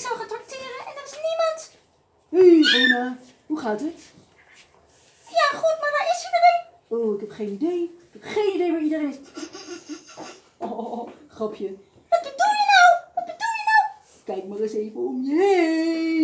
zou gaan trakteren en er is niemand. Hé, Rona, hoe gaat het? Ja, goed, maar waar is iedereen? Oh, ik heb geen idee. Ik heb geen idee waar iedereen is. Grapje. Wat bedoel je nou? Wat bedoel je nou? Kijk maar eens even om je heen.